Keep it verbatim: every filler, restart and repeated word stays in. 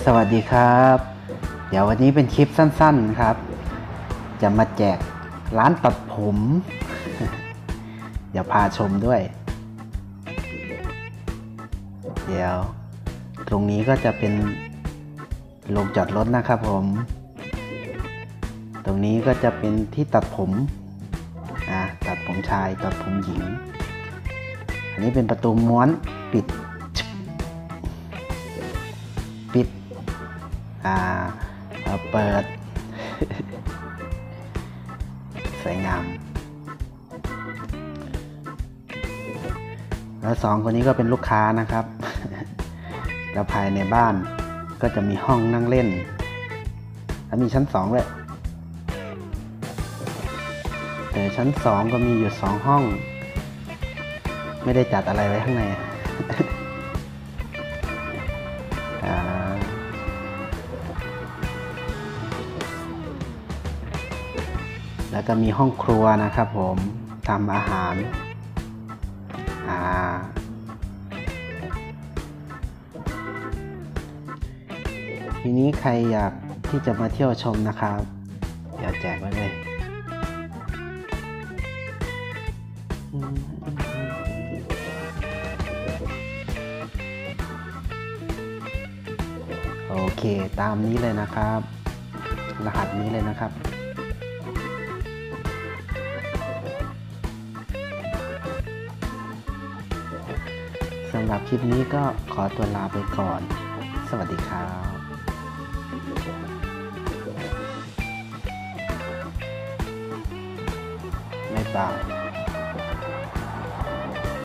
สวัสดีครับเดี๋ยววันนี้เป็นคลิปสั้นๆครับจะมาแจกร้านตัดผม เดี๋ยวพาชมด้วย เดี๋ยวตรงนี้ก็จะเป็นโรงจอดรถนะครับผมตรงนี้ก็จะเป็นที่ตัดผมอ่าตัดผมชายตัดผมหญิงอันนี้เป็นประตูม้วนปิดปิดอ่าเปิด สวยงามแล้วสองคนนี้ก็เป็นลูกค้านะครับ แล้วภายในบ้านก็จะมีห้องนั่งเล่นแล้วมีชั้นสองเลยแต่ชั้นสองก็มีอยู่สองห้องไม่ได้จัดอะไรไว้ข้างใน แล้วก็มีห้องครัวนะครับผมทำอาหารอ่าทีนี้ใครอยากที่จะมาเที่ยวชมนะครับเดี๋ยวแจกไว้เลยโอเคตามนี้เลยนะครับรหัสนี้เลยนะครับสำหรับคลิปนี้ก็ขอตัวลาไปก่อนสวัสดีครับบ๊ายบาย